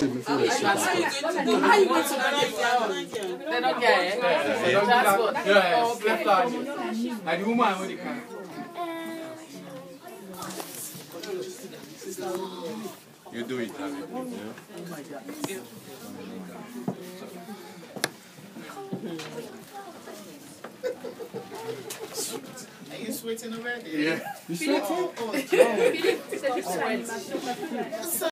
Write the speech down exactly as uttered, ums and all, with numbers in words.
Before they sit down. How you going to manage their own? They don't get it. They don't Transport. get it. Yeah, left line. And the woman with the car. You do it, David. Are you sweating already? Yeah. You sweating? Oh, oh, Philip said you sweat.